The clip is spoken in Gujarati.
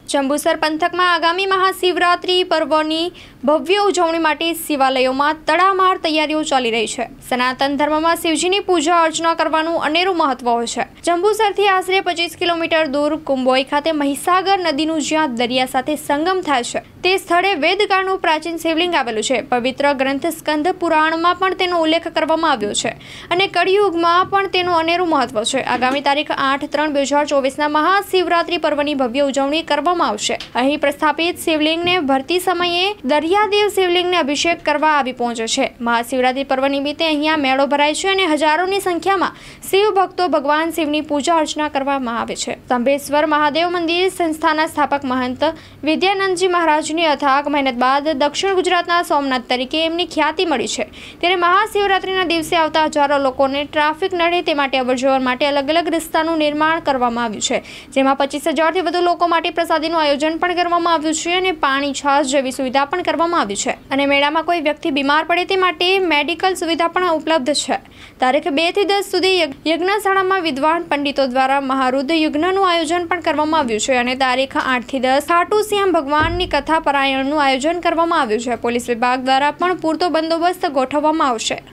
જંબુસર પંથકમાં આગામી મહાશિવરાત્રી પર્વની ભવ્ય ઉજવણી માટે શિવાલયોમાં તડામાર તૈયારીઓ ચાલી રહી છે। સનાતન ધર્મમાં શિવજીની પૂજા અર્ચના કરવાનું અનેરું મહત્વ હોય છે। જંબુસરથી આશરે 25 કિલોમીટર દૂર કુંભોઈ ખાતે મહીસાગર નદીનું જ્યાં દરિયા સાથે સંગમ થાય છે તે સ્થળે વેદકાળનું પ્રાચીન શિવલિંગ આવેલું છે। પવિત્ર ગ્રંથ સ્કંદ પુરાણમાં પણ તેનો ઉલ્લેખ કરવામાં આવ્યો છે અને કળિયુગમાં પણ તેનું અનેરું મહત્વ છે। આગામી તારીખ 8/3/2024ના મહાશિવરાત્રી પર્વની ભવ્ય ઉજવણી કરવામાં આવશે। અહીં પ્રસ્થાપિત શિવલિંગને ભરતી સમયે દરિયાદેવ શિવલિંગને અભિષેક કરવા આવી પહોંચે છે। મહાશિવરાત્રી પર્વ નિમિત્તે અહીંયા મેળો ભરાય છે અને હજારોની સંખ્યામાં શિવ ભક્તો ભગવાન શિવની પૂજા અર્ચના કરવામાં આવે છે। સ્તંભેશ્વર મહાદેવ મંદિર સંસ્થાના સ્થાપક મહંત વિદ્યાનંદજી મહારાજની અથાગ મહેનત બાદ દક્ષિણ ગુજરાતના સોમનાથ તરીકે એમની ખ્યાતિ મળી છે। ત્યારે મહાશિવરાત્રીના દિવસે આવતા હજારો લોકોને ટ્રાફિક નડે તે માટે અવરજવર માટે અલગ અલગ રસ્તાનું નિર્માણ કરવામાં આવ્યું છે, જેમાં 25,000થી વધુ લોકો માટે પ્રસાદીનું આયોજન પણ કરવામાં આવ્યું છે અને પાણી છાશ જેવી સુવિધા પણ કરવામાં આવી છે અને મેળામાં કોઈ વ્યક્તિ બીમાર પડે તે માટે મેડિકલ સુવિધા પણ ઉપલબ્ધ છે। તારીખ 2 થી 10 સુધી યજ્ઞશાળામાં વિદ્વાન પંડિતો દ્વારા મહારુદ્ર યજ્ઞનું આયોજન પણ કરવામાં આવ્યું છે અને તારીખ 8 થી 10 ખાટુ શ્યામ ભગવાનની કથા પારાયણનું આયોજન કરવામાં આવ્યું છે। પોલીસ વિભાગ દ્વારા પણ પૂરતો બંદોબસ્ત ગોઠવવામાં આવશે।